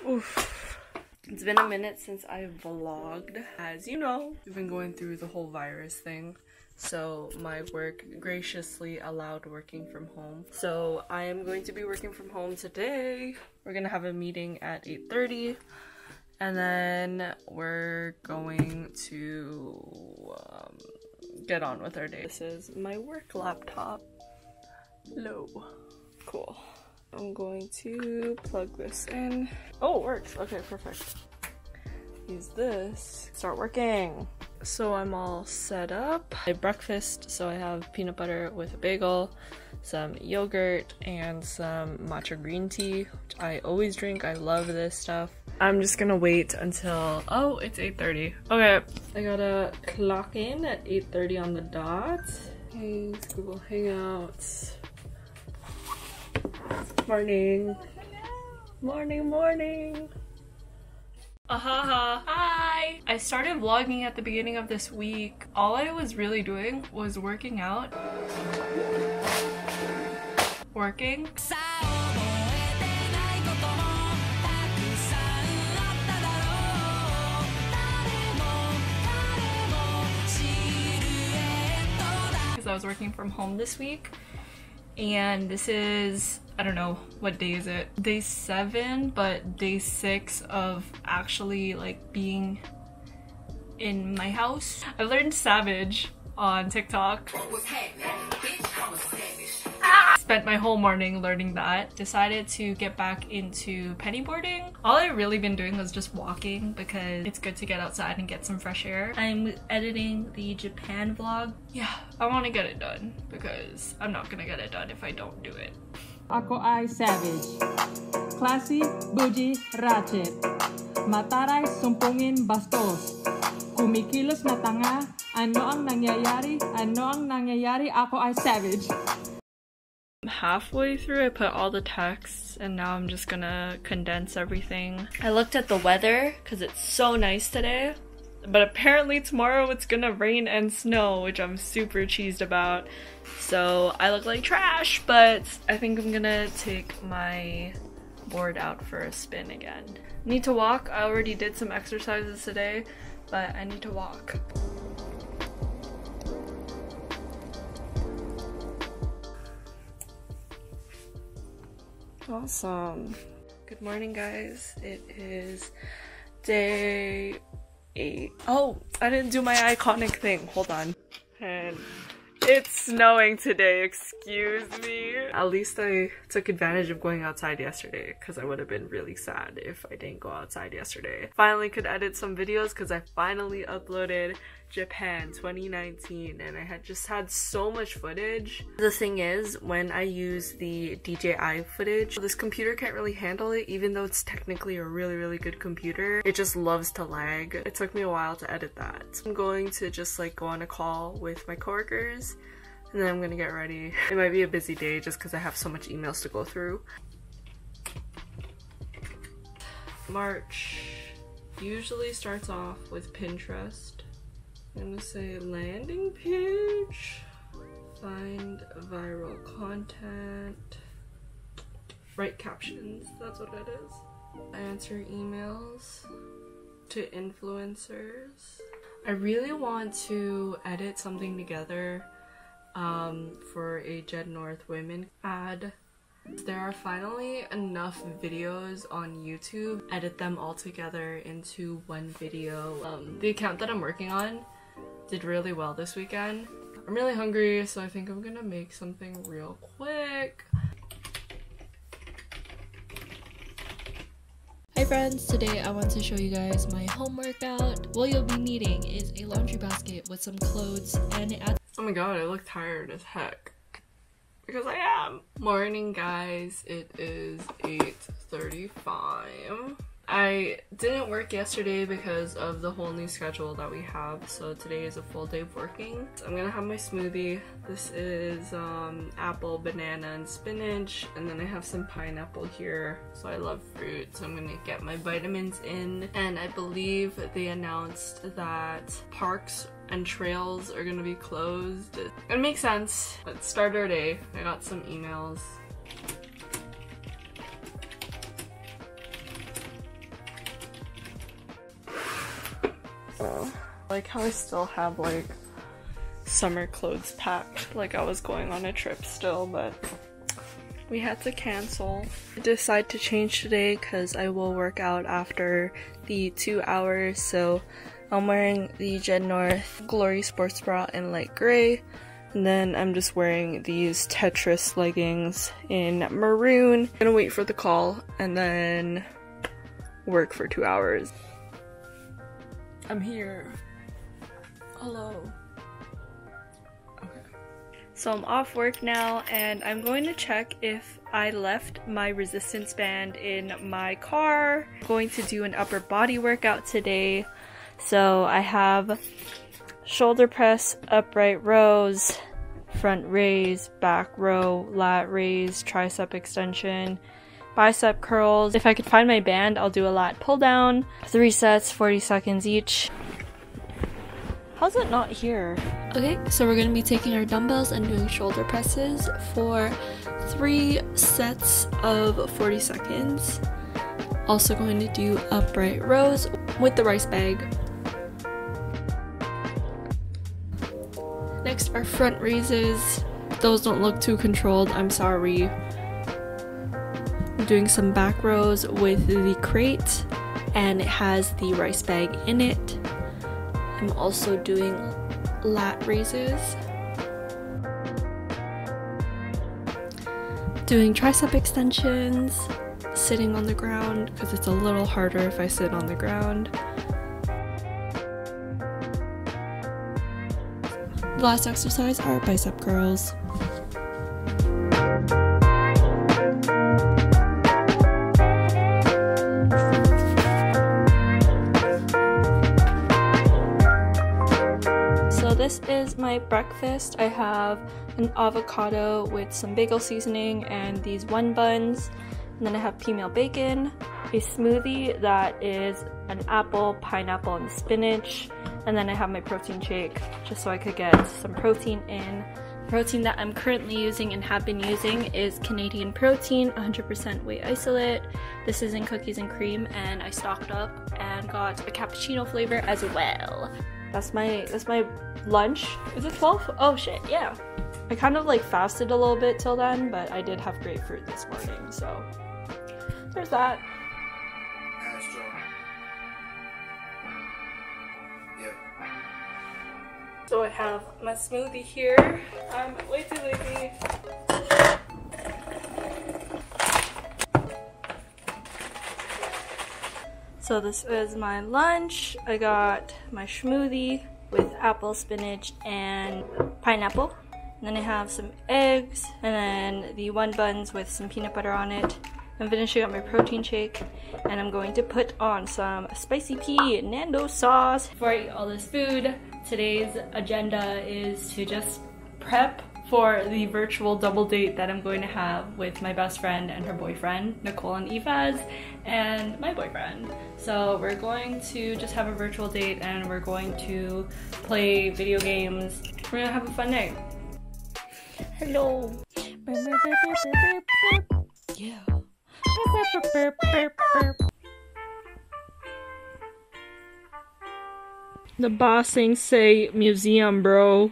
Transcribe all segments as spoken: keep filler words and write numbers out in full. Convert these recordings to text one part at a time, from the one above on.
Oof. It's been a minute since I vlogged. As you know, we've been going through the whole virus thing. So my work graciously allowed working from home. So I am going to be working from home today. We're gonna have a meeting at eight thirty. And then we're going to um, get on with our day. This is my work laptop. Low. Cool. I'm going to plug this in. Oh, it works. Okay, perfect. Use this. Start working. So I'm all set up. I have breakfast, so I have peanut butter with a bagel, some yogurt, and some matcha green tea, which I always drink. I love this stuff. I'm just gonna wait until, oh, it's eight thirty. Okay, I gotta clock in at eight thirty on the dot. Hey, Google Hangouts. Morning. Morning, morning. Ahaha. Hi! I started vlogging at the beginning of this week. All I was really doing was working out. Working. Because I was working from home this week. And this is, I don't know, what day is it? Day seven, but day six of actually like being in my house. I learned Savage on TikTok. Spent my whole morning learning that. Decided to get back into pennyboarding. All I've really been doing was just walking because it's good to get outside and get some fresh air. I'm editing the Japan vlog. Yeah, I want to get it done because I'm not gonna get it done if I don't do it. Ako ay savage. Classy, bougie, ratchet. Mataray, sumpungin, bastos. Kumikilos na tanga. Ano ang nangyayari? Ano ang nangyayari? Ako ay savage. Halfway through I put all the texts and now I'm just gonna condense everything. I looked at the weather because it's so nice today, but apparently tomorrow it's gonna rain and snow, which I'm super cheesed about. So I look like trash, but I think I'm gonna take my board out for a spin again. Need to walk. I already did some exercises today, but I need to walk. Awesome. Good morning, guys. It is day eight. Oh, I didn't do my iconic thing. Hold on. And it's snowing today, excuse me. At least I took advantage of going outside yesterday because I would have been really sad if I didn't go outside yesterday. Finally could edit some videos because I finally uploaded Japan twenty nineteen and I had just had so much footage. The thing is, when I use the D J I footage, this computer can't really handle it even though it's technically a really really good computer. It just loves to lag. It took me a while to edit that. I'm going to just like go on a call with my coworkers and then I'm gonna get ready. It might be a busy day just because I have so much emails to go through. March usually starts off with Pinterest. I'm gonna say landing page, find viral content, write captions, that's what it is. Answer emails to influencers. I really want to edit something together um, for a Jed North Women ad. There are finally enough videos on YouTube. Edit them all together into one video. Um, the account that I'm working on did really well this weekend. I'm really hungry, so I think I'm gonna make something real quick. Hi friends, today I want to show you guys my home workout. What you'll be needing is a laundry basket with some clothes and it adds— oh my god, I look tired as heck. Because I am. Morning guys, it is eight thirty-five. I didn't work yesterday because of the whole new schedule that we have, so today is a full day of working. So I'm gonna have my smoothie. This is um, apple, banana, and spinach, and then I have some pineapple here. So I love fruit, so I'm gonna get my vitamins in. And I believe they announced that parks and trails are gonna be closed. It makes sense. Let's start our day. I got some emails. like how I still have like summer clothes packed, like I was going on a trip still, but we had to cancel. I decided to change today because I will work out after the two hours, so I'm wearing the Gen North Glory Sports Bra in light gray, and then I'm just wearing these Tetris leggings in maroon. I'm gonna wait for the call and then work for two hours. I'm here. Hello. Okay. So I'm off work now and I'm going to check if I left my resistance band in my car. I'm going to do an upper body workout today. So I have shoulder press, upright rows, front raise, back row, lat raise, tricep extension, bicep curls. If I could find my band, I'll do a lat pull down. Three sets, forty seconds each. How's it not here? Okay, so we're going to be taking our dumbbells and doing shoulder presses for three sets of forty seconds. Also going to do upright rows with the rice bag. Next are front raises. Those don't look too controlled, I'm sorry. I'm doing some back rows with the crate, and it has the rice bag in it. I'm also doing lat raises. Doing tricep extensions, sitting on the ground because it's a little harder if I sit on the ground. The last exercise are bicep curls. So this is my breakfast. I have an avocado with some bagel seasoning and these one buns. And then I have pea meal bacon, a smoothie that is an apple, pineapple, and spinach. And then I have my protein shake just so I could get some protein in. The protein that I'm currently using and have been using is Canadian protein, one hundred percent Whey Isolate. This is in cookies and cream, and I stocked up and got a cappuccino flavor as well. That's my that's my lunch. Is it twelve? Oh shit, yeah. I kind of like fasted a little bit till then, but I did have grapefruit this morning, so there's that. So I have my smoothie here. I'm way too lazy. So this is my lunch. I got my smoothie with apple, spinach, and pineapple. And then I have some eggs, and then the one buns with some peanut butter on it. I'm finishing up my protein shake, and I'm going to put on some spicy pea Nando sauce. Before I eat all this food, today's agenda is to just prep for the virtual double date that I'm going to have with my best friend and her boyfriend, Nicole and Yvaz, and my boyfriend. So we're going to just have a virtual date, and we're going to play video games. We're gonna have a fun night. Hello. Yeah. The bossing say museum, bro.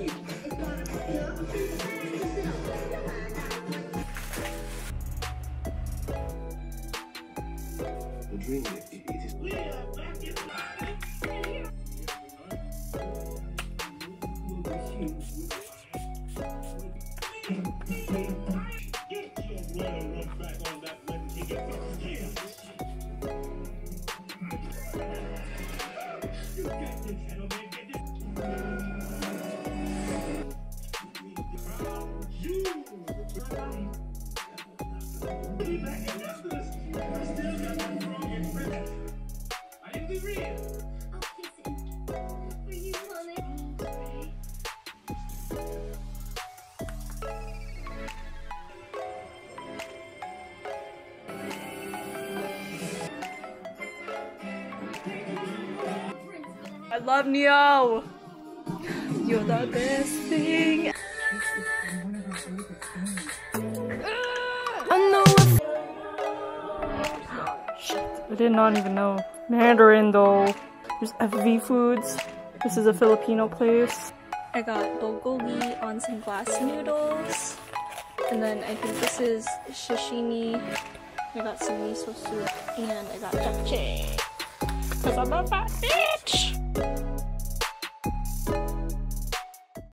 I love Neo! You're the best thing! I know Shit, I did not even know. Mandarin though. There's F V foods. This is a Filipino place. I got bulgogi on some glass noodles. And then I think this is sashimi. I got some miso soup and I got japchae. Cause I'm a fat bitch!